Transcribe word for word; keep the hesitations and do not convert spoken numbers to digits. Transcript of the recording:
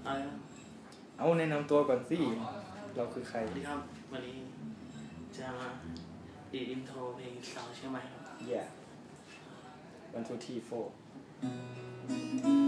อะไรครับเอาแนะนำตัวก่อนสิเราคือใครสวัสดีครับวันนี้จะมาดีดอินโทรเพลงสาวเชียงใหม่ครับ yeah one two three four